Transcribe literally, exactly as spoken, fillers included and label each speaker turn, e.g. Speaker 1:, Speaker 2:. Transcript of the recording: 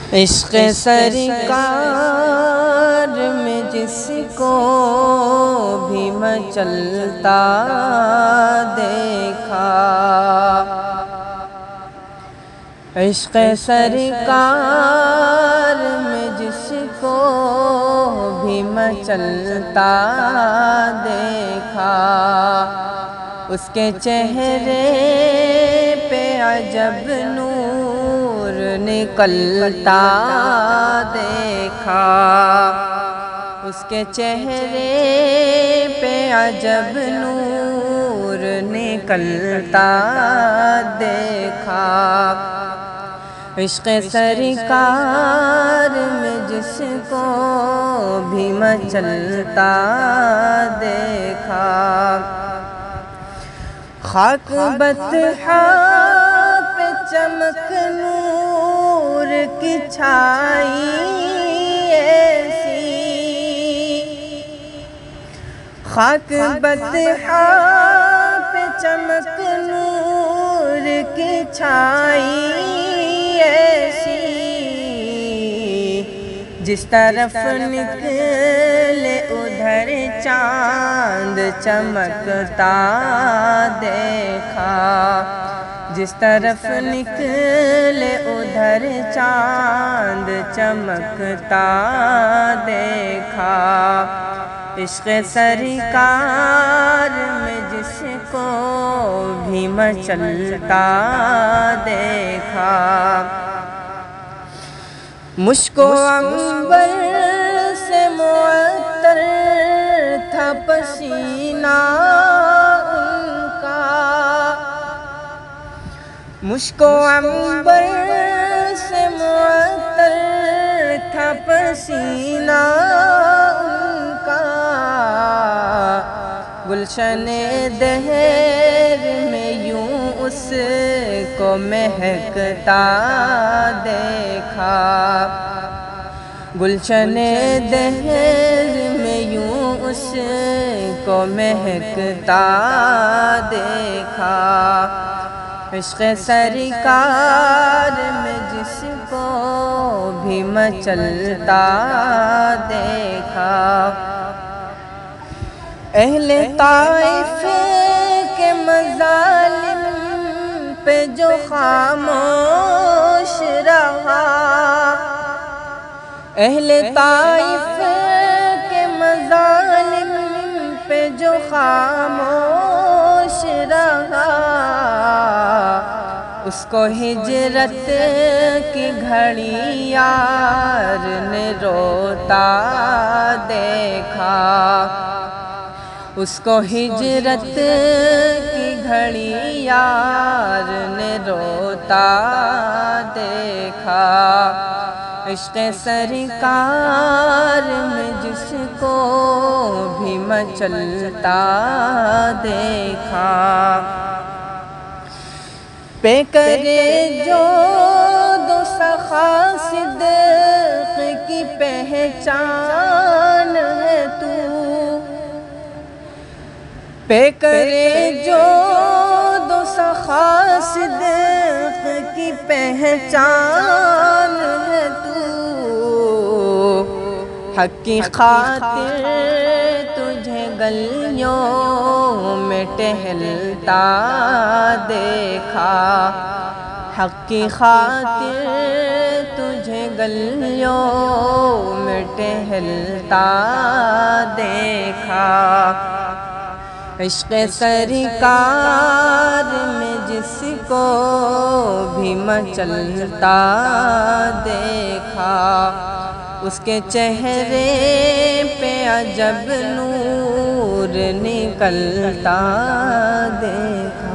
Speaker 1: عشق سرکار میں جس کو بھی مچلتا دیکھا، عشق سرکار میں جس کو بھی مچلتا دیکھا، اس کے چہرے پہ عجب نور نکلتا دیکھا، اس کے چہرے پہ عجب نور نکلتا دیکھا، عشق سرکار میں جس کو بھی مچلتا دیکھا، خاک بطحا پہ چمک نور کی چھائی ایسی، خاک بطحا پہ چمک نور کی چھائی ایسی، جس طرف نکلے ادھر چاند چمکتا دیکھا، جس طرف نکلے ادھر چاند چمکتا دیکھا، عشق سرکار میں جس کو بھی مچلتا دیکھا، مشک و عنبر سے معطر تھا پسینہ ان کا، مشک و عنبر سے معطر تھا پسینہ ان کا، گلشن دہر میں یوں اس کو مہکتا دیکھا، گلشن دہر میں یوں اس کو مہکتا دیکھا، عشق سرکار میں جس کو بھی مچلتا دیکھا، اہل طائف کے مظالم پہ جو خاموش رہا، اہل طائف کے مظالم پہ جو خاموش رہا، اس کو ہجرت کی گھڑی یار نے روتا دیکھا، اس کو ہجرت کی گھڑی یار نے روتا دیکھا، عشق سرکار میں جس کو بھی مچلتا دیکھا، پیکرے جو دو سخا صدق کی پہچان ہے تو، پیکرے جو دو سخا صدق کی پہچان ہے تو، حق کی خاطر تجھے گلیوں میں ٹہلتا دیکھا، حق کی خاطر تجھے گلیوں میں ٹہلتا دیکھا، عشق سرکار میں جس کو بھی مچلتا دیکھا، اس کے چہرے پہ عجب نور نکلتا دیکھا۔